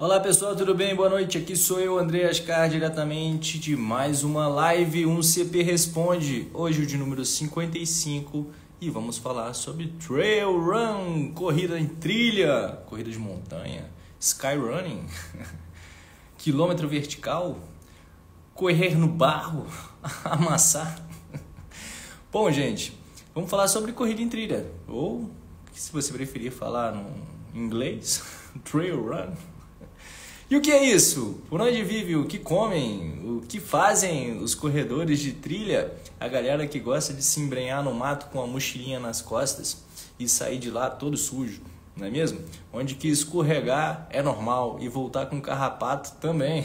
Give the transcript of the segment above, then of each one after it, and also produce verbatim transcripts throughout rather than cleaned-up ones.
Olá pessoal, tudo bem? Boa noite, aqui sou eu, André Ascar, diretamente de mais uma live, um C P Responde, hoje o de número cinquenta e cinco e vamos falar sobre Trail Run, corrida em trilha, corrida de montanha, Skyrunning, quilômetro vertical, correr no barro, amassar. Bom gente, vamos falar sobre corrida em trilha, ou se você preferir falar no inglês, Trail Run. E o que é isso? Por onde vivem? O que comem? O que fazem os corredores de trilha? A galera que gosta de se embrenhar no mato com a mochilinha nas costas e sair de lá todo sujo, não é mesmo? Onde que escorregar é normal e voltar com carrapato também.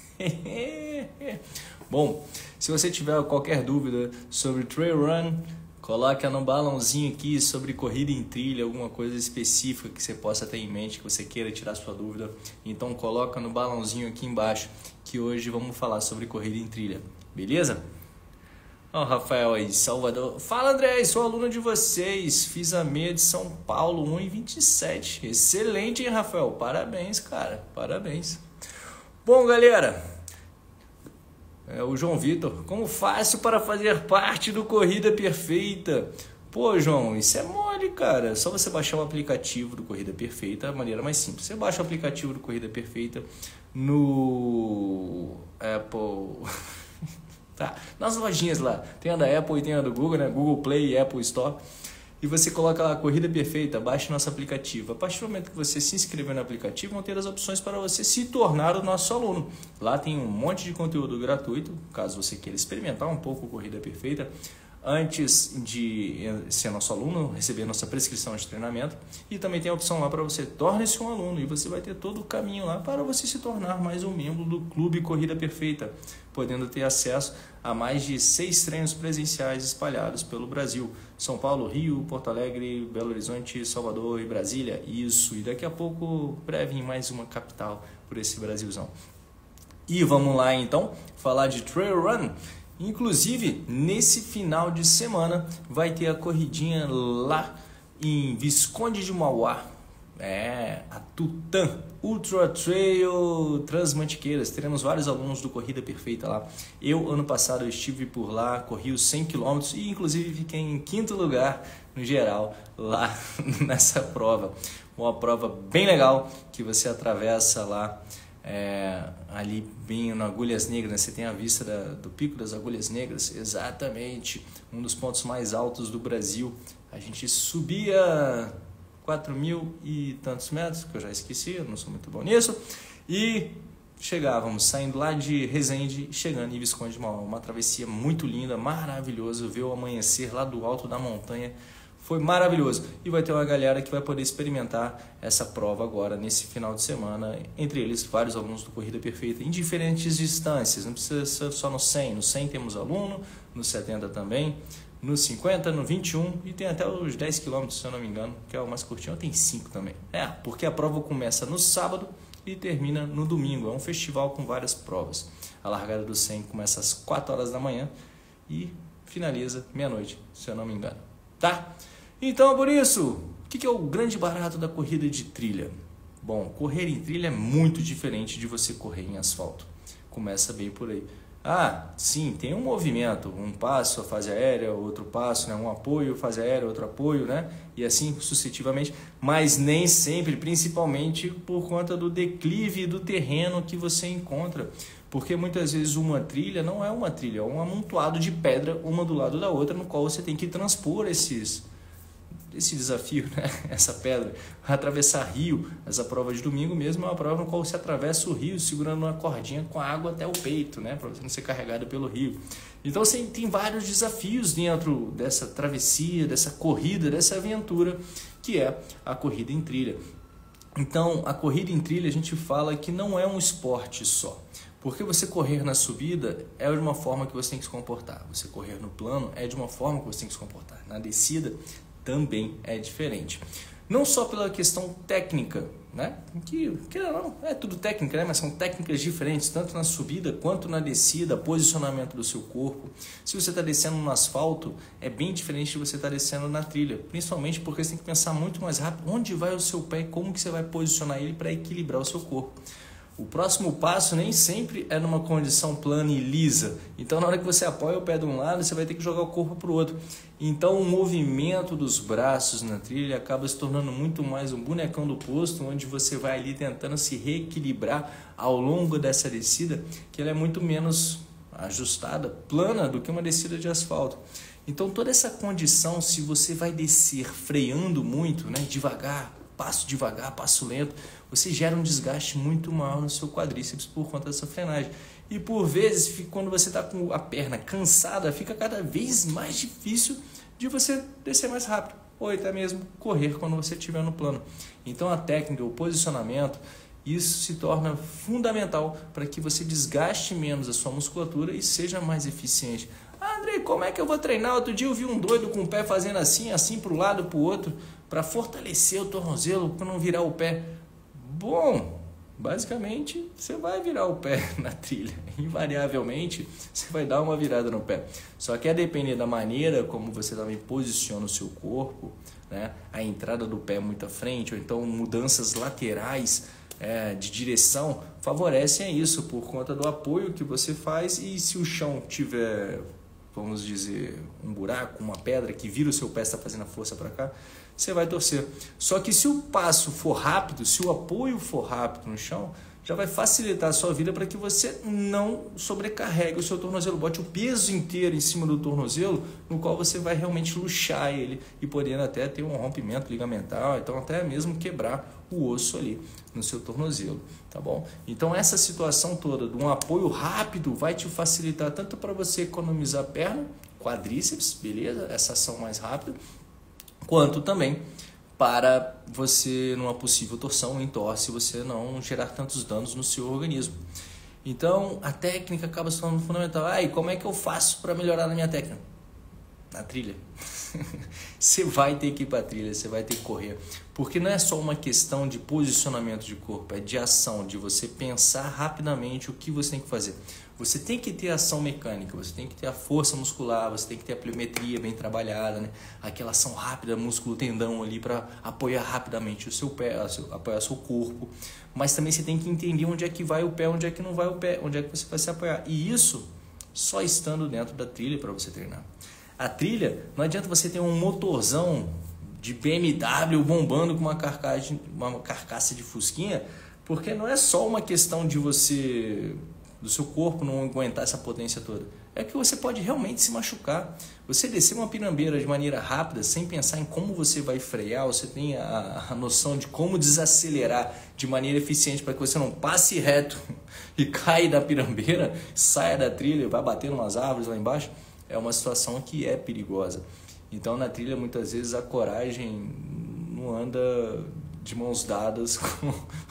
Bom, se você tiver qualquer dúvida sobre Trail Run, coloca no balãozinho aqui sobre corrida em trilha, alguma coisa específica que você possa ter em mente, que você queira tirar sua dúvida. Então coloca no balãozinho aqui embaixo, que hoje vamos falar sobre corrida em trilha, beleza? Ó, oh, Rafael aí, Salvador. Fala, André, sou aluno de vocês, fiz a meia de São Paulo, um e vinte e sete. Excelente, hein, Rafael? Parabéns, cara, parabéns. Bom, galera... É, o João Vitor, como fácil para fazer parte do Corrida Perfeita? Pô, João, isso é mole, cara. É só você baixar o aplicativo do Corrida Perfeita, a maneira mais simples. Você baixa o aplicativo do Corrida Perfeita no Apple... tá, nas lojinhas lá. Tem a da Apple e tem a do Google, né? Google Play e Apple Store. E você coloca lá Corrida Perfeita, baixe nosso aplicativo. A partir do momento que você se inscrever no aplicativo, vão ter as opções para você se tornar o nosso aluno. Lá tem um monte de conteúdo gratuito, caso você queira experimentar um pouco a Corrida Perfeita, antes de ser nosso aluno, receber nossa prescrição de treinamento. E também tem a opção lá para você torne-se um aluno, e você vai ter todo o caminho lá para você se tornar mais um membro do Clube Corrida Perfeita, podendo ter acesso a mais de seis treinos presenciais espalhados pelo Brasil. São Paulo, Rio, Porto Alegre, Belo Horizonte, Salvador e Brasília. Isso, e daqui a pouco, breve, em mais uma capital por esse Brasilzão. E vamos lá então, falar de Trail Run. Inclusive, nesse final de semana, vai ter a corridinha lá em Visconde de Mauá. É, a Tutã Ultra Trail Transmantiqueiras. Teremos vários alunos do Corrida Perfeita lá. Eu, ano passado, eu estive por lá, corri os cem quilômetros e, inclusive, fiquei em quinto lugar no geral lá nessa prova. Uma prova bem legal que você atravessa lá, é, ali bem no Agulhas Negras, né? Você tem a vista da, do Pico das Agulhas Negras, exatamente, um dos pontos mais altos do Brasil. A gente subia... quatro mil e tantos metros, que eu já esqueci, eu não sou muito bom nisso, e chegávamos, saindo lá de Resende, chegando em Visconde de Mauá, uma travessia muito linda, maravilhoso, ver o amanhecer lá do alto da montanha, foi maravilhoso, e vai ter uma galera que vai poder experimentar essa prova agora, nesse final de semana, entre eles vários alunos do Corrida Perfeita, em diferentes distâncias, não precisa ser só no cem, no cem temos aluno, no setenta também, no cinquenta, no vinte e um e tem até os dez quilômetros, se eu não me engano, que é o mais curtinho, tem cinco também. É, porque a prova começa no sábado e termina no domingo, é um festival com várias provas. A largada do cem começa às quatro horas da manhã e finaliza meia-noite, se eu não me engano, tá? Então, por isso, o que é o grande barato da corrida de trilha? Bom, correr em trilha é muito diferente de você correr em asfalto. Começa bem por aí. Ah, sim, tem um movimento, um passo, a fase aérea, outro passo, né? Um apoio, fase aérea, outro apoio, né? E assim sucessivamente, mas nem sempre, principalmente por conta do declive do terreno que você encontra. Porque muitas vezes uma trilha não é uma trilha, é um amontoado de pedra, uma do lado da outra, no qual você tem que transpor esses... esse desafio, né? Essa pedra, atravessar rio, essa prova de domingo mesmo é uma prova no qual você atravessa o rio segurando uma cordinha com a água até o peito, né? Para você não ser carregado pelo rio. Então você tem vários desafios dentro dessa travessia, dessa corrida, dessa aventura que é a corrida em trilha. Então a corrida em trilha a gente fala que não é um esporte só. Porque você correr na subida é de uma forma que você tem que se comportar. Você correr no plano é de uma forma que você tem que se comportar. Na descida também é diferente. Não só pela questão técnica, né? Que, que não, é tudo técnica, né? Mas são técnicas diferentes, tanto na subida quanto na descida, posicionamento do seu corpo. Se você está descendo no asfalto, é bem diferente de você estar descendo na trilha, principalmente porque você tem que pensar muito mais rápido onde vai o seu pé e como que você vai posicionar ele para equilibrar o seu corpo. O próximo passo nem sempre é numa condição plana e lisa. Então, na hora que você apoia o pé de um lado, você vai ter que jogar o corpo para o outro. Então, o movimento dos braços na trilha acaba se tornando muito mais um bonecão do posto, onde você vai ali tentando se reequilibrar ao longo dessa descida, que ela é muito menos ajustada, plana, do que uma descida de asfalto. Então, toda essa condição, se você vai descer freando muito, né, devagar, passo devagar, passo lento, você gera um desgaste muito maior no seu quadríceps por conta dessa frenagem. E por vezes, quando você está com a perna cansada, fica cada vez mais difícil de você descer mais rápido, ou até mesmo correr quando você estiver no plano. Então a técnica, o posicionamento, isso se torna fundamental para que você desgaste menos a sua musculatura e seja mais eficiente. Ah, Andrei, como é que eu vou treinar? Outro dia eu vi um doido com o pé fazendo assim, assim para o lado, para o outro, para fortalecer o tornozelo, para não virar o pé. Bom, basicamente você vai virar o pé na trilha, invariavelmente você vai dar uma virada no pé. Só que a depender da maneira como você também posiciona o seu corpo, né? A entrada do pé muito à frente, ou então mudanças laterais é, de direção, favorecem isso por conta do apoio que você faz. E se o chão tiver, vamos dizer, um buraco, uma pedra que vira o seu pé, está fazendo a força para cá, você vai torcer. Só que se o passo for rápido, se o apoio for rápido no chão, já vai facilitar a sua vida para que você não sobrecarregue o seu tornozelo, bote o peso inteiro em cima do tornozelo, no qual você vai realmente luxar ele e podendo até ter um rompimento ligamentar, então até mesmo quebrar o osso ali no seu tornozelo, tá bom? Então essa situação toda de um apoio rápido vai te facilitar tanto para você economizar perna, quadríceps, beleza? Essa ação mais rápida, quanto também para você, numa possível torção ou entorse, você não gerar tantos danos no seu organismo. Então, a técnica acaba se tornando fundamental. Ah, e como é que eu faço para melhorar na minha técnica? Na trilha. Você vai ter que ir para a trilha, você vai ter que correr. Porque não é só uma questão de posicionamento de corpo, é de ação, de você pensar rapidamente o que você tem que fazer. Você tem que ter ação mecânica, você tem que ter a força muscular, você tem que ter a pliometria bem trabalhada, né? Aquela ação rápida, músculo tendão ali para apoiar rapidamente o seu pé, apoiar o seu corpo. Mas também você tem que entender onde é que vai o pé, onde é que não vai o pé, onde é que você vai se apoiar. E isso só estando dentro da trilha para você treinar. A trilha, não adianta você ter um motorzão de B M W bombando com uma carcaça, uma carcaça de fusquinha, porque não é só uma questão de você, do seu corpo não aguentar essa potência toda. É que você pode realmente se machucar. Você descer uma pirambeira de maneira rápida, sem pensar em como você vai frear, você tem a, a noção de como desacelerar de maneira eficiente para que você não passe reto e caia da pirambeira, saia da trilha e vá bater umas árvores lá embaixo, é uma situação que é perigosa. Então na trilha muitas vezes a coragem não anda de mãos dadas com,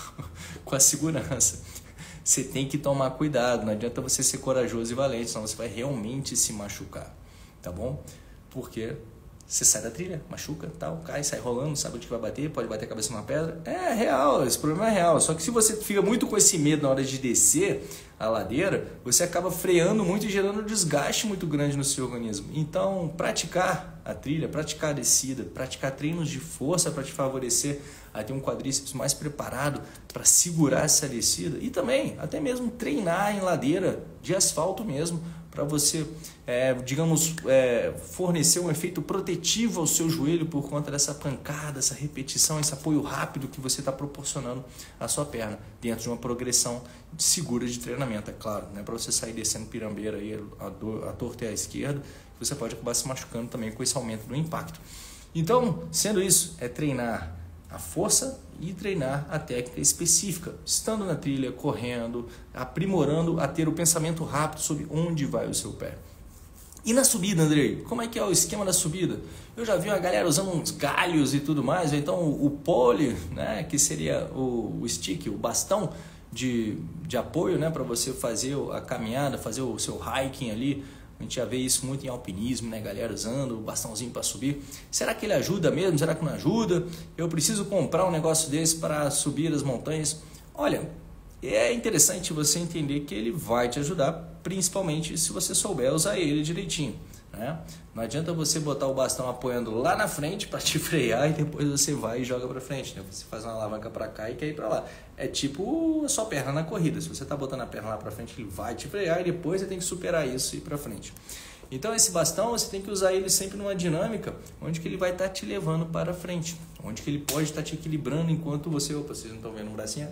com a segurança. Você tem que tomar cuidado, não adianta você ser corajoso e valente, senão você vai realmente se machucar, tá bom? Porque você sai da trilha, machuca, tal, cai, sai rolando, não sabe onde vai bater, pode bater a cabeça numa pedra. É real, esse problema é real. Só que se você fica muito com esse medo na hora de descer a ladeira, você acaba freando muito e gerando um desgaste muito grande no seu organismo. Então, praticar a trilha, praticar a descida, praticar treinos de força para te favorecer a ter um quadríceps mais preparado para segurar essa descida. E também, até mesmo treinar em ladeira de asfalto mesmo, para você, é, digamos, é, fornecer um efeito protetivo ao seu joelho por conta dessa pancada, essa repetição, esse apoio rápido que você está proporcionando à sua perna, dentro de uma progressão segura de treinamento, é claro. Não é para você sair descendo pirambeira aí, a, do, a torta e à esquerda, você pode acabar se machucando também com esse aumento do impacto. Então, sendo isso, é treinar a força e treinar a técnica específica, estando na trilha, correndo, aprimorando a ter o pensamento rápido sobre onde vai o seu pé. E na subida, Andrei, como é que é o esquema da subida? Eu já vi uma galera usando uns galhos e tudo mais, ou então o pole, né, que seria o, o stick, o bastão de, de apoio, né, para você fazer a caminhada, fazer o seu hiking ali, A gente já vê isso muito em alpinismo, né? Galera usando o bastãozinho para subir. Será que ele ajuda mesmo? Será que não ajuda? Eu preciso comprar um negócio desse para subir as montanhas? Olha, é interessante você entender que ele vai te ajudar, principalmente se você souber usar ele direitinho, né? Não adianta você botar o bastão apoiando lá na frente para te frear e depois você vai e joga para frente, né? Você faz uma alavanca para cá e quer ir para lá. É tipo a sua perna na corrida. Se você está botando a perna lá para frente, ele vai te frear e depois você tem que superar isso e ir para frente. Então esse bastão você tem que usar ele sempre numa dinâmica onde que ele vai estar tá te levando para frente, onde que ele pode estar tá te equilibrando enquanto você, opa, vocês não estão vendo um bracinho?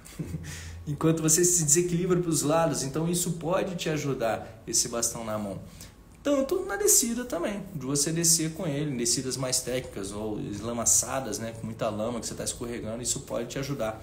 Enquanto você se desequilibra para os lados. Então isso pode te ajudar, esse bastão na mão. Tanto na descida também, de você descer com ele, em descidas mais técnicas ou eslamaçadas, né, com muita lama que você está escorregando, isso pode te ajudar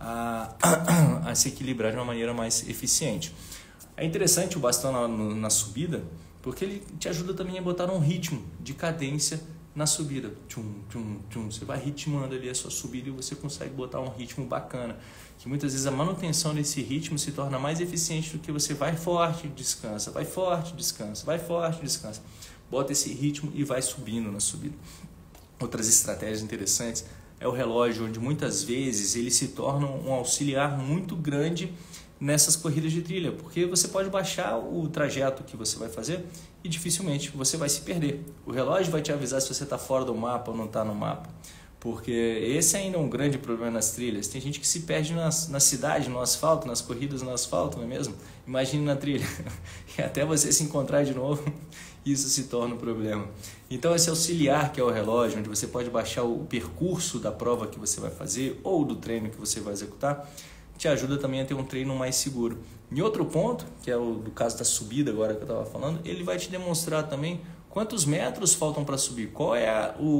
a, a se equilibrar de uma maneira mais eficiente. É interessante o bastão na, na subida, porque ele te ajuda também a botar um ritmo de cadência na subida. Tchum, tchum, tchum. Você vai ritmando ali a sua subida e você consegue botar um ritmo bacana. Que muitas vezes a manutenção desse ritmo se torna mais eficiente do que você vai forte, descansa, vai forte, descansa, vai forte, descansa. Bota esse ritmo e vai subindo na subida. Outras estratégias interessantes é o relógio, onde muitas vezes ele se torna um auxiliar muito grande nessas corridas de trilha, porque você pode baixar o trajeto que você vai fazer e dificilmente você vai se perder. O relógio vai te avisar se você está fora do mapa ou não está no mapa, porque esse ainda é um grande problema nas trilhas. Tem gente que se perde na, na cidade, no asfalto, nas corridas no asfalto, não é mesmo? Imagine na trilha. E até você se encontrar de novo, isso se torna um problema. Então esse auxiliar que é o relógio, onde você pode baixar o percurso da prova que você vai fazer ou do treino que você vai executar, te ajuda também a ter um treino mais seguro. E outro ponto, que é o do caso da subida agora que eu estava falando, ele vai te demonstrar também quantos metros faltam para subir, qual é a, o,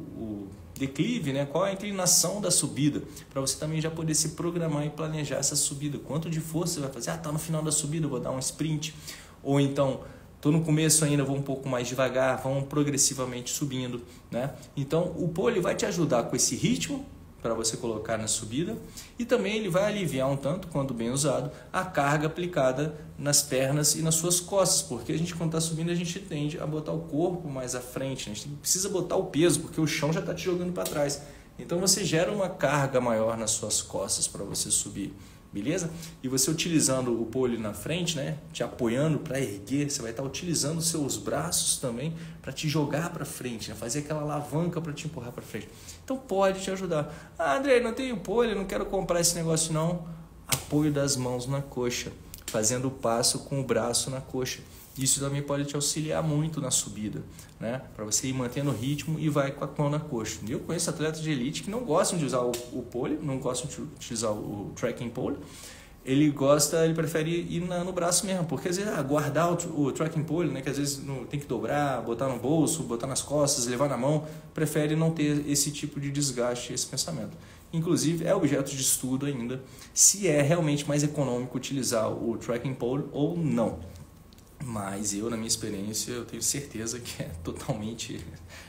o declive, né? Qual é a inclinação da subida, para você também já poder se programar e planejar essa subida, quanto de força você vai fazer. Ah, tá no final da subida, eu vou dar um sprint, ou então estou no começo ainda, vou um pouco mais devagar, vamos progressivamente subindo, né? Então o pole vai te ajudar com esse ritmo para você colocar na subida, e também ele vai aliviar um tanto, quando bem usado, a carga aplicada nas pernas e nas suas costas, porque a gente, quando está subindo, a gente tende a botar o corpo mais à frente, né? A gente precisa botar o peso, porque o chão já está te jogando para trás. Então você gera uma carga maior nas suas costas para você subir, beleza? E você utilizando o pole na frente, né, te apoiando para erguer, você vai estar utilizando os seus braços também para te jogar para frente, né, fazer aquela alavanca para te empurrar para frente. Então pode te ajudar. Ah, André, não tenho pole, não quero comprar esse negócio não. Apoio das mãos na coxa, fazendo o passo com o braço na coxa. Isso também pode te auxiliar muito na subida, né? Para você ir mantendo o ritmo e vai com a mão na coxa. Eu conheço atletas de elite que não gostam de usar o, o pole, não gostam de utilizar o tracking pole. Ele gosta, ele prefere ir na, no braço mesmo, porque às vezes ah, guardar o, o tracking pole, né, que às vezes não, tem que dobrar, botar no bolso, botar nas costas, levar na mão, prefere não ter esse tipo de desgaste, esse pensamento. Inclusive é objeto de estudo ainda se é realmente mais econômico utilizar o tracking pole ou não. Mas eu, na minha experiência, eu tenho certeza que é totalmente...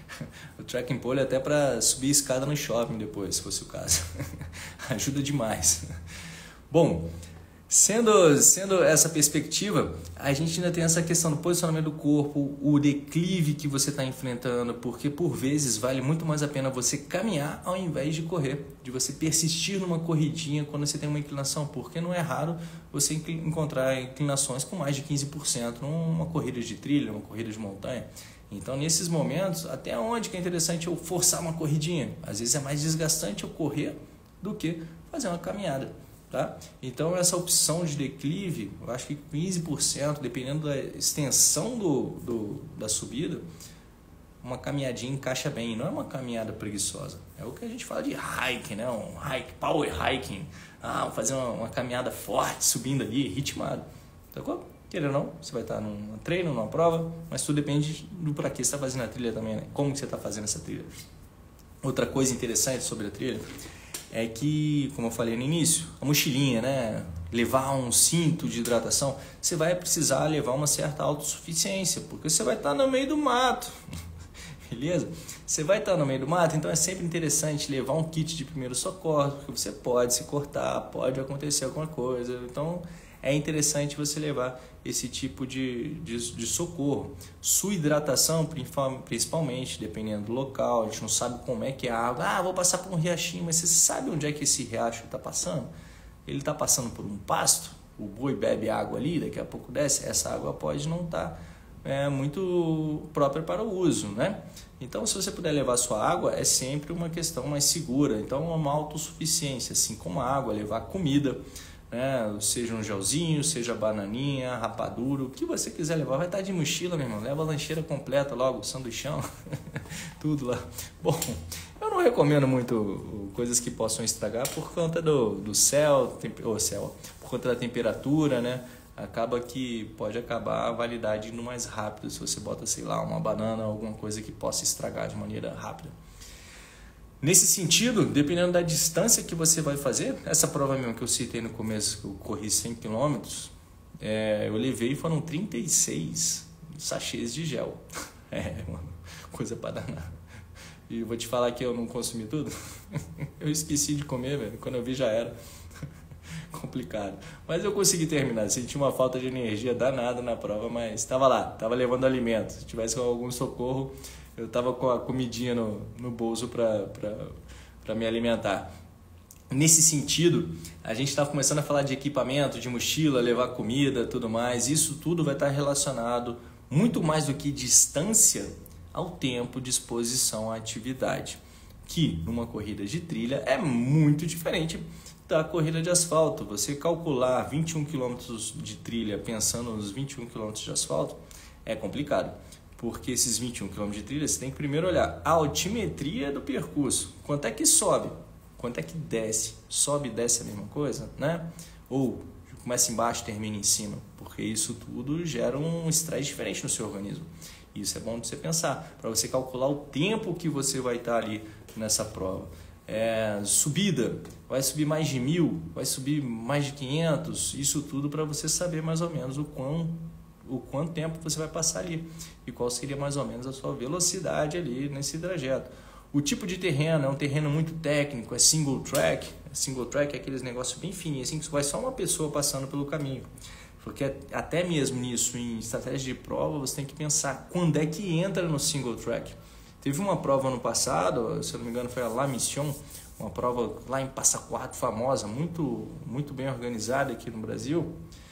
O tracking pole até para subir escada no shopping depois, se fosse o caso. Ajuda demais. Bom, sendo, sendo essa perspectiva, a gente ainda tem essa questão do posicionamento do corpo, o declive que você está enfrentando, porque por vezes vale muito mais a pena você caminhar ao invés de correr, de você persistir numa corridinha quando você tem uma inclinação, porque não é raro você encontrar inclinações com mais de quinze por cento numa corrida de trilha, uma corrida de montanha. Então, nesses momentos, até onde que é interessante eu forçar uma corridinha? Às vezes é mais desgastante eu correr do que fazer uma caminhada. Tá? Então essa opção de declive, eu acho que quinze por cento, dependendo da extensão do, do, da subida, uma caminhadinha encaixa bem. Não é uma caminhada preguiçosa, é o que a gente fala de hike, né? Um hike, power hiking. Ah, vou fazer uma, uma caminhada forte, subindo ali, ritmado. Tá bom? Querendo ou não, você vai estar num treino, numa prova, mas tudo depende do para que você está fazendo a trilha também, né? Como que você está fazendo essa trilha. Outra coisa interessante sobre a trilha é que, como eu falei no início, a mochilinha, né? Levar um cinto de hidratação, você vai precisar levar uma certa autossuficiência, porque você vai estar no meio do mato, beleza? Você vai estar no meio do mato, então é sempre interessante levar um kit de primeiro socorro, porque você pode se cortar, pode acontecer alguma coisa, então é interessante você levar esse tipo de, de, de socorro. Sua hidratação, principalmente, dependendo do local, a gente não sabe como é que é a água. Ah, vou passar por um riachinho, mas você sabe onde é que esse riacho está passando? Ele está passando por um pasto, o boi bebe água ali, daqui a pouco desce, essa água pode não estar é, muito própria para o uso, né? Então, se você puder levar sua água, é sempre uma questão mais segura. Então, é uma autossuficiência, assim como a água, levar comida, né? Seja um gelzinho, seja bananinha, rapadura, o que você quiser levar. Vai estar de mochila, meu irmão, leva a lancheira completa logo, sanduichão, tudo lá. Bom, eu não recomendo muito coisas que possam estragar por conta do, do céu, temp... oh, céu, por conta da temperatura, né? Acaba que pode acabar a validade indo mais rápido se você bota, sei lá, uma banana, alguma coisa que possa estragar de maneira rápida. Nesse sentido, dependendo da distância que você vai fazer, essa prova mesmo que eu citei no começo, que eu corri cem quilômetros, é, eu levei, foram trinta e seis sachês de gel. É, mano, coisa para danar. E eu vou te falar que eu não consumi tudo. Eu esqueci de comer, velho. Quando eu vi já era. Complicado. Mas eu consegui terminar. Senti uma falta de energia danada na prova, mas estava lá, estava levando alimento. Se tivesse algum socorro, eu estava com a comidinha no, no bolso para me alimentar. Nesse sentido, a gente está começando a falar de equipamento, de mochila, levar comida, tudo mais. Isso tudo vai estar relacionado muito mais do que distância ao tempo de exposição à atividade, que numa corrida de trilha é muito diferente da corrida de asfalto. Você calcular vinte e um quilômetros de trilha pensando nos vinte e um quilômetros de asfalto é complicado, porque esses vinte e um quilômetros de trilha você tem que primeiro olhar a altimetria do percurso, quanto é que sobe, quanto é que desce, sobe e desce a mesma coisa, né? Ou começa embaixo e termina em cima, porque isso tudo gera um estresse diferente no seu organismo. Isso é bom de você pensar, para você calcular o tempo que você vai estar ali nessa prova. É, subida, vai subir mais de mil, vai subir mais de quinhentos, isso tudo para você saber mais ou menos o, quão, o quanto tempo você vai passar ali e qual seria mais ou menos a sua velocidade ali nesse trajeto. O tipo de terreno é um terreno muito técnico, é single track, single track é aqueles negócios bem fininhos, assim, que vai só uma pessoa passando pelo caminho. Porque até mesmo nisso, em estratégia de prova, você tem que pensar quando é que entra no single track. Teve uma prova ano passado, se eu não me engano foi a La Mission, uma prova lá em Passa Quatro famosa, muito, muito bem organizada aqui no Brasil,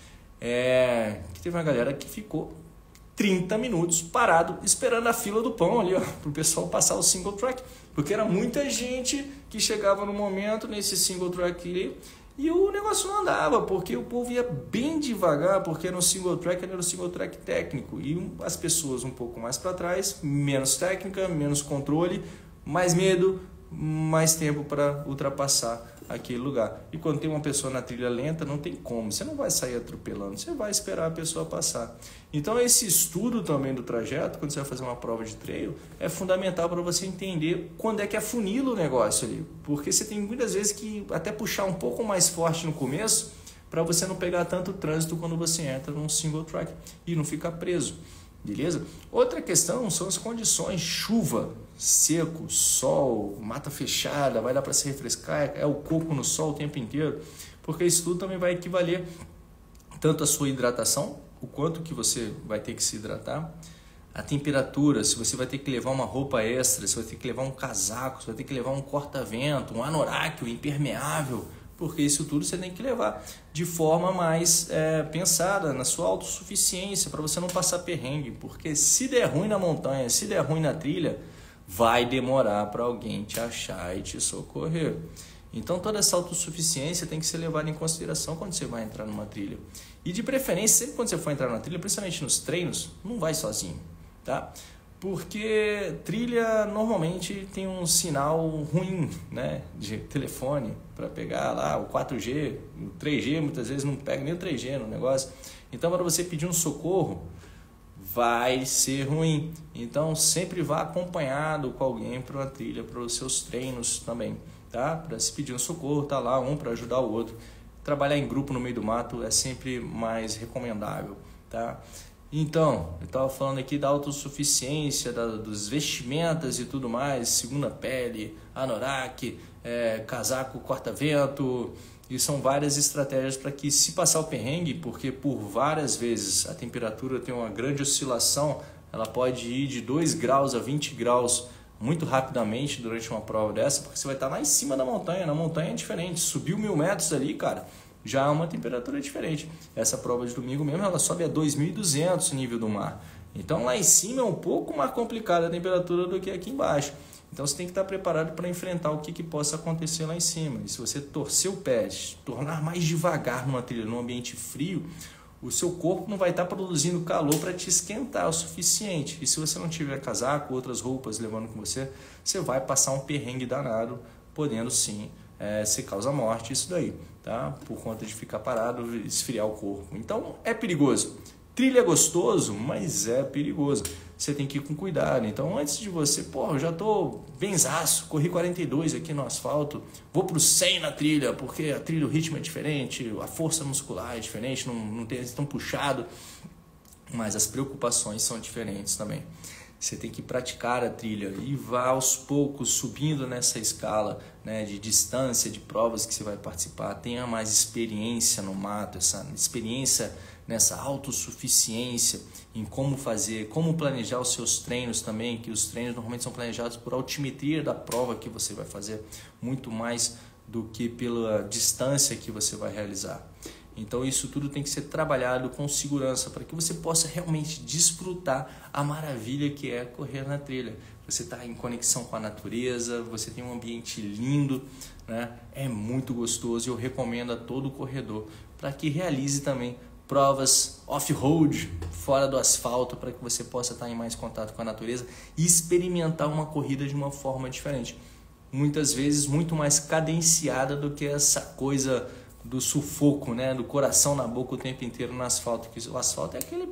é, que teve uma galera que ficou trinta minutos parado esperando a fila do pão ali, para o pessoal passar o single track, porque era muita gente que chegava no momento nesse single track ali, e o negócio não andava, porque o povo ia bem devagar, porque no single track era no single track técnico. E as pessoas um pouco mais para trás, menos técnica, menos controle, mais medo, mais tempo para ultrapassar aquele lugar. E quando tem uma pessoa na trilha lenta, não tem como. Você não vai sair atropelando, você vai esperar a pessoa passar. Então esse estudo também do trajeto, quando você vai fazer uma prova de trail, é fundamental para você entender quando é que afunila o negócio ali. Porque você tem muitas vezes que até puxar um pouco mais forte no começo para você não pegar tanto trânsito quando você entra num single track e não ficar preso. Beleza? Outra questão são as condições, chuva, seco, sol, mata fechada, vai dar para se refrescar, é o coco no sol o tempo inteiro, porque isso tudo também vai equivaler tanto a sua hidratação, o quanto que você vai ter que se hidratar, a temperatura, se você vai ter que levar uma roupa extra, se vai ter que levar um casaco, se vai ter que levar um corta-vento, um anorak, um impermeável, porque isso tudo você tem que levar de forma mais é, pensada na sua autossuficiência, para você não passar perrengue, porque se der ruim na montanha, se der ruim na trilha, vai demorar para alguém te achar e te socorrer. Então toda essa autossuficiência tem que ser levada em consideração quando você vai entrar numa trilha. E de preferência, sempre quando você for entrar na trilha, principalmente nos treinos, não vai sozinho, tá? Porque trilha normalmente tem um sinal ruim, né, de telefone para pegar lá o quatro G, o três G muitas vezes não pega nem o três G no negócio. Então para você pedir um socorro vai ser ruim. Então sempre vá acompanhado com alguém para uma trilha, para os seus treinos também, tá? Para se pedir um socorro, tá lá um para ajudar o outro. Trabalhar em grupo no meio do mato é sempre mais recomendável, tá? Então, eu estava falando aqui da autossuficiência, da, dos vestimentas e tudo mais, segunda pele, anorak, é, casaco corta-vento, E são várias estratégias para que, se passar o perrengue, porque por várias vezes a temperatura tem uma grande oscilação, ela pode ir de dois graus a vinte graus muito rapidamente durante uma prova dessa, porque você vai estar lá em cima da montanha. Na montanha é diferente, subiu mil metros ali, cara, já é uma temperatura diferente. Essa prova de domingo mesmo, ela sobe a dois mil e duzentos o nível do mar. Então lá em cima é um pouco mais complicada a temperatura do que aqui embaixo. Então você tem que estar preparado para enfrentar o que, que possa acontecer lá em cima. E se você torcer o pé, tornar mais devagar numa trilha, num ambiente frio, o seu corpo não vai estar produzindo calor para te esquentar o suficiente. E se você não tiver casaco, outras roupas levando com você, você vai passar um perrengue danado, podendo sim é, ser causa morte isso daí, tá? Por conta de ficar parado, esfriar o corpo. Então é perigoso. Trilha é gostoso, mas é perigoso. Você tem que ir com cuidado. Então, antes de você, pô, eu já tô benzaço, corri quarenta e dois aqui no asfalto, vou pro cem na trilha, porque a trilha, o ritmo é diferente, a força muscular é diferente, não, não tem tão puxado, mas as preocupações são diferentes também. Você tem que praticar a trilha e vá aos poucos subindo nessa escala, né, de distância, de provas que você vai participar. Tenha mais experiência no mato, essa experiência nessa autossuficiência em como fazer, como planejar os seus treinos também, que os treinos normalmente são planejados por altimetria da prova que você vai fazer, muito mais do que pela distância que você vai realizar. Então isso tudo tem que ser trabalhado com segurança para que você possa realmente desfrutar a maravilha que é correr na trilha. Você está em conexão com a natureza, você tem um ambiente lindo, né? É muito gostoso e eu recomendo a todo corredor para que realize também provas off-road, fora do asfalto, para que você possa estar em mais contato com a natureza e experimentar uma corrida de uma forma diferente. Muitas vezes muito mais cadenciada do que essa coisa do sufoco, né? Do coração na boca o tempo inteiro no asfalto. Que o asfalto é aquele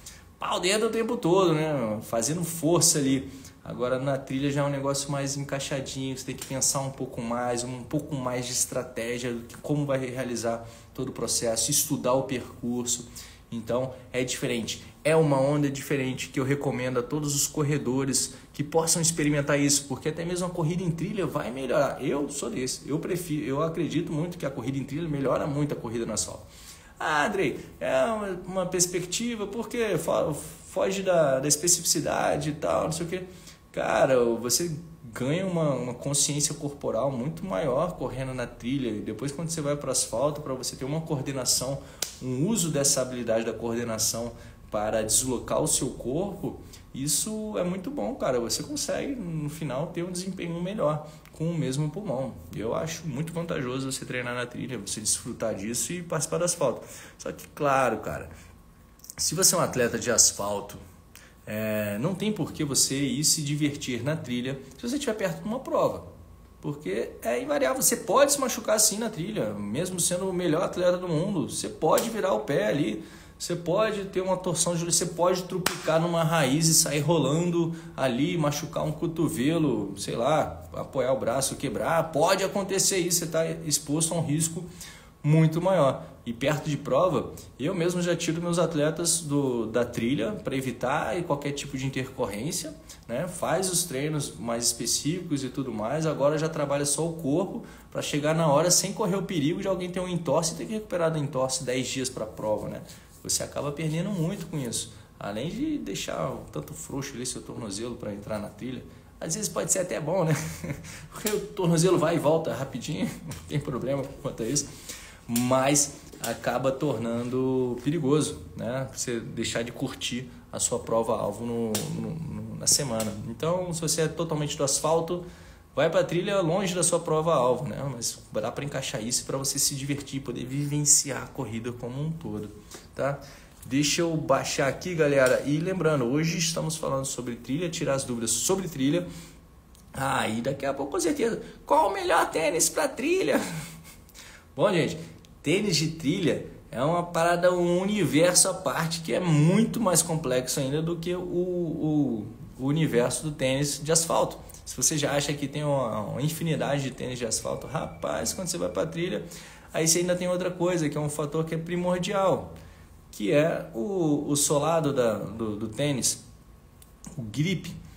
pau dentro o tempo todo, né? Fazendo força ali. Agora na trilha já é um negócio mais encaixadinho, você tem que pensar um pouco mais, um pouco mais de estratégia, de como vai realizar todo o processo, estudar o percurso. Então é diferente, é uma onda diferente que eu recomendo a todos os corredores que possam experimentar isso, porque até mesmo a corrida em trilha vai melhorar. Eu sou desse, eu prefiro, eu acredito muito que a corrida em trilha melhora muito a corrida no asfalto. Ah, Andrei, é uma, uma perspectiva porque foge da, da especificidade e tal, não sei o que. Cara, você ganha uma, uma consciência corporal muito maior correndo na trilha. E depois quando você vai para o asfalto, para você ter uma coordenação, um uso dessa habilidade da coordenação para deslocar o seu corpo, isso é muito bom, cara. Você consegue, no final, ter um desempenho melhor com o mesmo pulmão. Eu acho muito vantajoso você treinar na trilha, você desfrutar disso e participar do asfalto. Só que, claro, cara, se você é um atleta de asfalto, É, não tem por que você ir se divertir na trilha se você estiver perto de uma prova, porque é invariável, você pode se machucar assim na trilha, mesmo sendo o melhor atleta do mundo, você pode virar o pé ali, você pode ter uma torção de joelho, você pode trupicar numa raiz e sair rolando ali, machucar um cotovelo, sei lá, apoiar o braço, quebrar, pode acontecer isso, você está exposto a um risco muito maior. E perto de prova, eu mesmo já tiro meus atletas do, da trilha para evitar qualquer tipo de intercorrência, né? Faz os treinos mais específicos e tudo mais, agora já trabalha só o corpo para chegar na hora sem correr o perigo de alguém ter um entorse e ter que recuperar da entorse dez dias para a prova, né? Você acaba perdendo muito com isso, além de deixar um tanto frouxo ali seu tornozelo para entrar na trilha. Às vezes pode ser até bom, né? Porque o tornozelo vai e volta rapidinho, não tem problema quanto a isso, mas acaba tornando perigoso, né? Você deixar de curtir a sua prova-alvo no, no, no, na semana. Então, se você é totalmente do asfalto, vai para a trilha longe da sua prova-alvo, né? Mas dá para encaixar isso para você se divertir, poder vivenciar a corrida como um todo, tá? Deixa eu baixar aqui, galera. E lembrando, hoje estamos falando sobre trilha, tirar as dúvidas sobre trilha. Ah, e daqui a pouco, com certeza, qual o melhor tênis para trilha? Bom, gente, tênis de trilha é uma parada, um universo à parte que é muito mais complexo ainda do que o, o, o universo do tênis de asfalto. Se você já acha que tem uma, uma infinidade de tênis de asfalto, rapaz, quando você vai para a trilha, aí você ainda tem outra coisa, que é um fator que é primordial, que é o, o solado da, do, do tênis, o grip.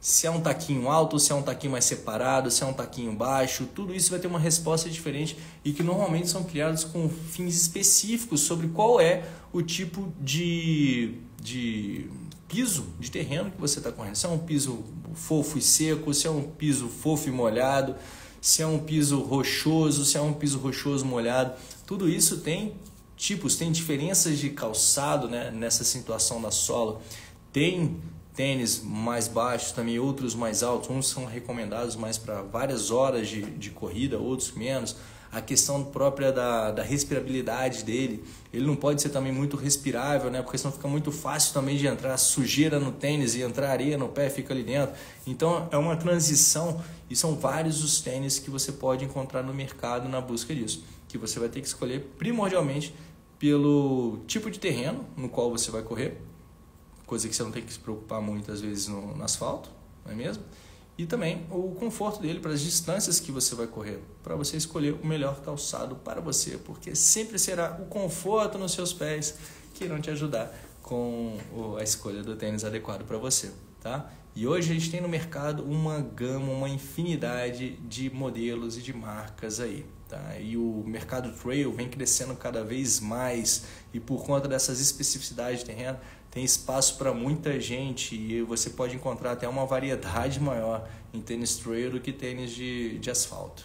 se é um taquinho alto, se é um taquinho mais separado, se é um taquinho baixo, tudo isso vai ter uma resposta diferente e que normalmente são criados com fins específicos sobre qual é o tipo de, de piso, de terreno que você está correndo. Se é um piso fofo e seco, se é um piso fofo e molhado, se é um piso rochoso, se é um piso rochoso molhado, tudo isso tem tipos, tem diferenças de calçado, né, nessa situação da sola. Tem tênis mais baixos, também outros mais altos, uns são recomendados mais para várias horas de, de corrida, outros menos. A questão própria da, da respirabilidade dele, ele não pode ser também muito respirável, né? Porque senão fica muito fácil também de entrar sujeira no tênis e entrar areia no pé, fica ali dentro. Então é uma transição e são vários os tênis que você pode encontrar no mercado na busca disso, que você vai ter que escolher primordialmente pelo tipo de terreno no qual você vai correr, coisa que você não tem que se preocupar muitas vezes no, no asfalto, não é mesmo? E também o conforto dele para as distâncias que você vai correr, para você escolher o melhor calçado para você, porque sempre será o conforto nos seus pés que irão te ajudar com a escolha do tênis adequado para você, tá? E hoje a gente tem no mercado uma gama, uma infinidade de modelos e de marcas aí, tá? E o mercado trail vem crescendo cada vez mais e por conta dessas especificidades de terreno, tem espaço para muita gente e você pode encontrar até uma variedade maior em tênis trail do que tênis de, de asfalto.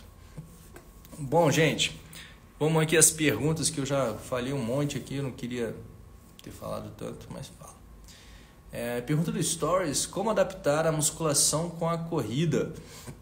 Bom, gente, vamos aqui as perguntas que eu já falei um monte aqui, eu não queria ter falado tanto, mas falo. É, pergunta do Stories, como adaptar a musculação com a corrida?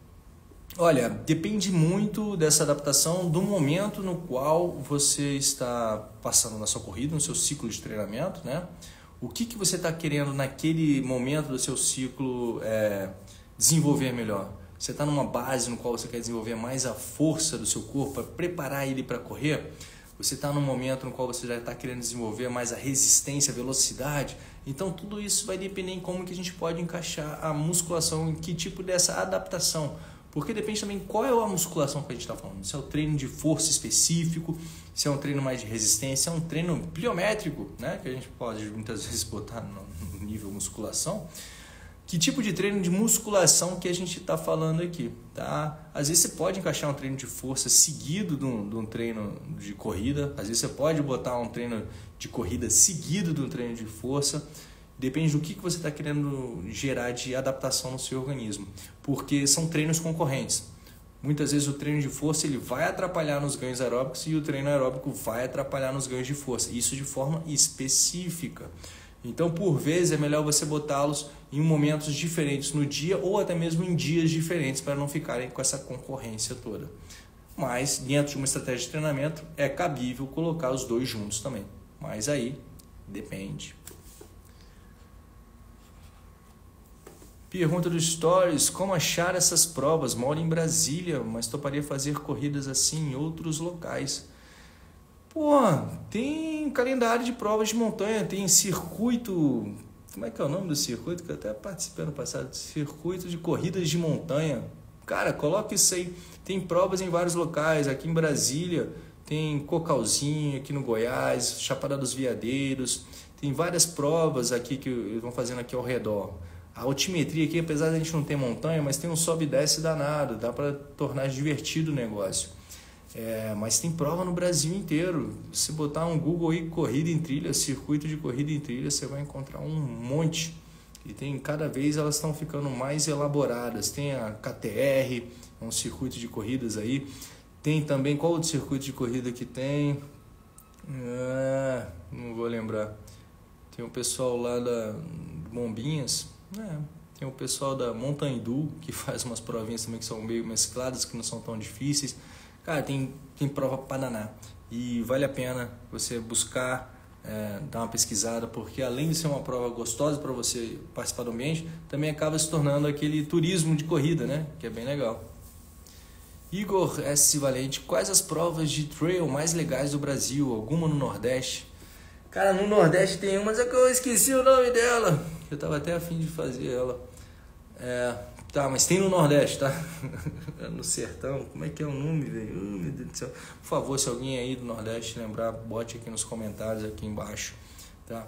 Olha, depende muito dessa adaptação do momento no qual você está passando na sua corrida, no seu ciclo de treinamento, né? O que, que você está querendo naquele momento do seu ciclo é, desenvolver melhor? Você está numa base no qual você quer desenvolver mais a força do seu corpo, para preparar ele para correr? Você está num momento no qual você já está querendo desenvolver mais a resistência, a velocidade? Então tudo isso vai depender em como que a gente pode encaixar a musculação, em que tipo dessa adaptação. Porque depende também qual é a musculação que a gente está falando. Se é um treino de força específico, se é um treino mais de resistência, se é um treino pliométrico, né? Que a gente pode muitas vezes botar no nível musculação. Que tipo de treino de musculação que a gente está falando aqui, tá? Às vezes você pode encaixar um treino de força seguido de um, de um treino de corrida. Às vezes você pode botar um treino de corrida seguido de um treino de força. Depende do que você está querendo gerar de adaptação no seu organismo, porque são treinos concorrentes. Muitas vezes o treino de força ele vai atrapalhar nos ganhos aeróbicos e o treino aeróbico vai atrapalhar nos ganhos de força, isso de forma específica. Então, por vezes, é melhor você botá-los em momentos diferentes no dia ou até mesmo em dias diferentes para não ficarem com essa concorrência toda. Mas, dentro de uma estratégia de treinamento, é cabível colocar os dois juntos também. Mas aí, depende. Pergunta do Stories, como achar essas provas? Moro em Brasília, mas toparia fazer corridas assim em outros locais. Pô, tem calendário de provas de montanha, tem circuito, como é que é o nome do circuito? Que eu até participei no passado, circuito de corridas de montanha. Cara, coloca isso aí, tem provas em vários locais, aqui em Brasília, tem Cocalzinho, aqui no Goiás, Chapada dos Veadeiros, tem várias provas aqui que eles vão fazendo aqui ao redor. A altimetria aqui, apesar de a gente não ter montanha, mas tem um sobe e desce danado, dá para tornar divertido o negócio. É, mas tem prova no Brasil inteiro. Se botar um Google aí, corrida em trilha, circuito de corrida em trilha, você vai encontrar um monte. E tem, cada vez elas estão ficando mais elaboradas. Tem a K T R, um circuito de corridas aí. Tem também, qual outro circuito de corrida que tem? Ah, não vou lembrar. Tem o pessoal lá da Bombinhas. É, tem o pessoal da Montandu, que faz umas provinhas também que são meio mescladas, que não são tão difíceis. Cara, tem, tem prova para danar. E vale a pena você buscar, é, dar uma pesquisada, porque além de ser uma prova gostosa para você participar do ambiente, também acaba se tornando aquele turismo de corrida, né? Que é bem legal. Igor S. Valente, quais as provas de trail mais legais do Brasil? Alguma no Nordeste? Cara, no Nordeste tem uma, mas é que eu esqueci o nome dela. Eu tava até a fim de fazer ela. É, tá, mas tem no Nordeste, tá? No Sertão. Como é que é o nome, velho? Oh, meu Deus do céu. Por favor, se alguém aí do Nordeste lembrar, bote aqui nos comentários, aqui embaixo, tá?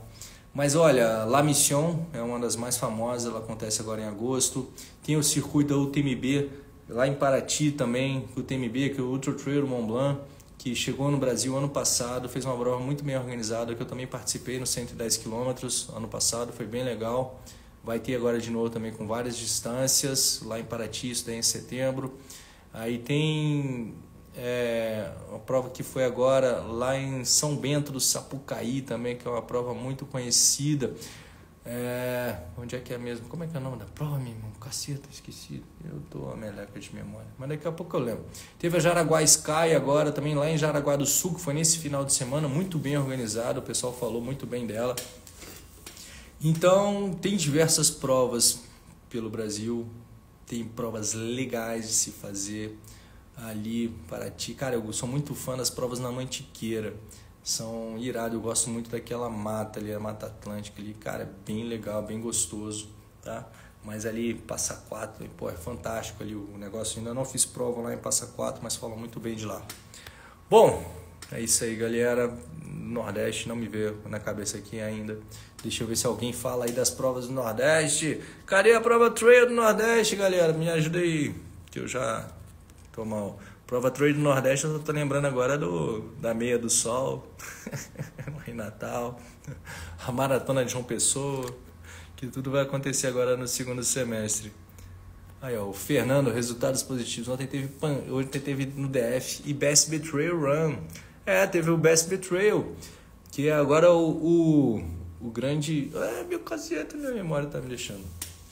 Mas olha, La Mission é uma das mais famosas, ela acontece agora em agosto. Tem o circuito da U T M B, lá em Paraty também, o U T M B, que é o Ultra Trail Mont Blanc, que chegou no Brasil ano passado, fez uma prova muito bem organizada, que eu também participei no cento e dez quilômetros ano passado, foi bem legal. Vai ter agora de novo também com várias distâncias, lá em Paraty, isso daí em setembro. Aí tem é, uma prova que foi agora lá em São Bento do Sapucaí também, que é uma prova muito conhecida. É, onde é que é mesmo? Como é que é o nome da prova, meu irmão? Caceta, esqueci. Eu tô a meleca de memória. Mas daqui a pouco eu lembro. Teve a Jaraguá Sky agora, também lá em Jaraguá do Sul, que foi nesse final de semana, muito bem organizado. O pessoal falou muito bem dela. Então, tem diversas provas pelo Brasil. Tem provas legais de se fazer ali, Paraty. Cara, eu sou muito fã das provas na Mantiqueira. São irado, eu gosto muito daquela mata ali, a Mata Atlântica ali, cara, é bem legal, bem gostoso, tá? Mas ali, Passa Quatro, pô, é fantástico ali o negócio, ainda não fiz prova lá em Passa Quatro, mas falam muito bem de lá. Bom, é isso aí, galera, Nordeste não me veio na cabeça aqui ainda. Deixa eu ver se alguém fala aí das provas do Nordeste. Cadê a prova Trail do Nordeste, galera? Me ajuda aí, que eu já tô mal. Prova Trail do Nordeste, eu tô lembrando agora do, da Meia do Sol, em Natal, a Maratona de João Pessoa, que tudo vai acontecer agora no segundo semestre. Aí, ó, o Fernando, resultados positivos. Ontem teve, hoje teve no D F e B S B Trail Run. É, teve o B S B Trail, que é agora o, o, o grande... É, meu cacete, minha memória tá me deixando.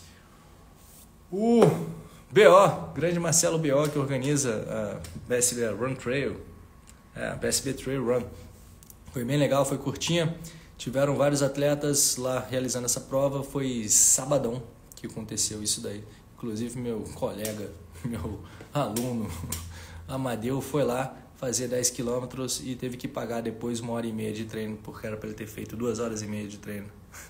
O... B O, grande Marcelo B O, que organiza a B S B Run Trail, é, a B S B Trail Run. Foi bem legal, foi curtinha, tiveram vários atletas lá realizando essa prova, foi sabadão que aconteceu isso daí. Inclusive meu colega, meu aluno, Amadeu, foi lá fazer dez quilômetros e teve que pagar depois uma hora e meia de treino, porque era para ele ter feito duas horas e meia de treino.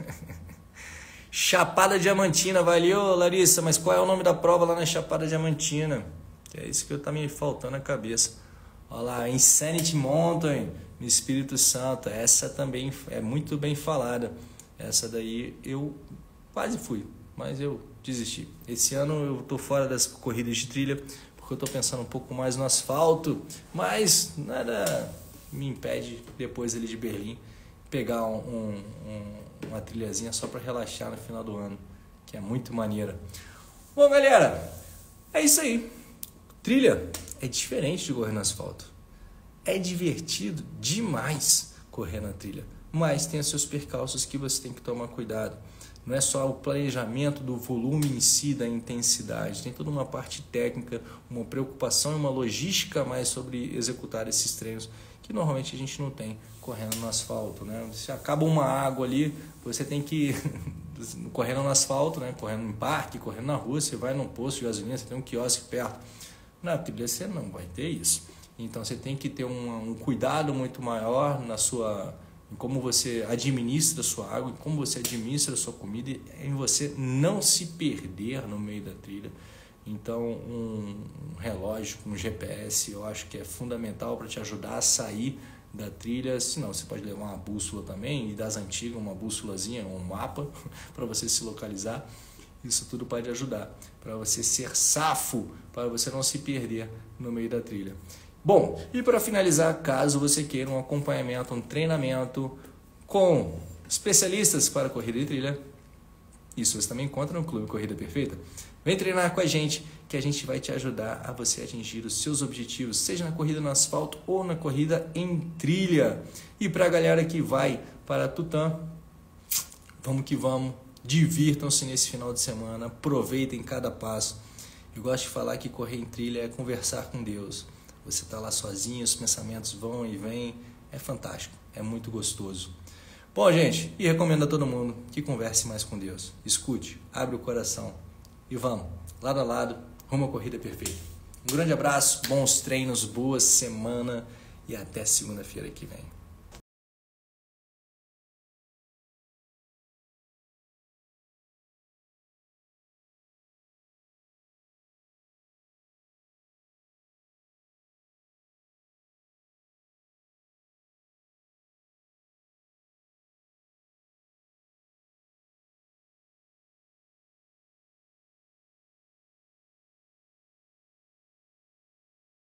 Chapada Diamantina, valeu, Larissa, mas qual é o nome da prova lá na Chapada Diamantina? É isso que tá me faltando na cabeça. Olha lá, Insanity Mountain, no Espírito Santo, essa também é muito bem falada. Essa daí eu quase fui, mas eu desisti. Esse ano eu tô fora das corridas de trilha, porque eu tô pensando um pouco mais no asfalto, mas nada me impede depois ali de Berlim pegar um, um, um, uma trilhazinha só para relaxar no final do ano, que é muito maneira. Bom, galera, é isso aí. Trilha é diferente de correr no asfalto. É divertido demais correr na trilha, mas tem os seus percalços que você tem que tomar cuidado. Não é só o planejamento do volume em si, da intensidade, tem toda uma parte técnica, uma preocupação e uma logística a mais sobre executar esses treinos, que normalmente a gente não tem correndo no asfalto, né? Se acaba uma água ali, você tem que correndo no asfalto, né? Correndo em parque, correndo na rua, você vai num posto de gasolina, você tem um quiosque perto. Na trilha você não vai ter isso. Então você tem que ter um, um cuidado muito maior na sua, em como você administra a sua água, em como você administra a sua comida, em você não se perder no meio da trilha. Então, um relógio com um G P S eu acho que é fundamental para te ajudar a sair da trilha. Se não, você pode levar uma bússola também, e das antigas, uma bússolazinha, um mapa, para você se localizar. Isso tudo pode ajudar, para você ser safo, para você não se perder no meio da trilha. Bom, e para finalizar, caso você queira um acompanhamento, um treinamento com especialistas para corrida de trilha, isso você também encontra no Clube Corrida Perfeita. Vem treinar com a gente, que a gente vai te ajudar a você atingir os seus objetivos, seja na corrida no asfalto ou na corrida em trilha. E para a galera que vai para Tutã, vamos que vamos, divirtam-se nesse final de semana, aproveitem cada passo. Eu gosto de falar que correr em trilha é conversar com Deus. Você está lá sozinho, os pensamentos vão e vêm, é fantástico, é muito gostoso. Bom, gente, e recomendo a todo mundo que converse mais com Deus. Escute, abre o coração e vamos, lado a lado, rumo à corrida perfeita. Um grande abraço, bons treinos, boa semana e até segunda-feira que vem.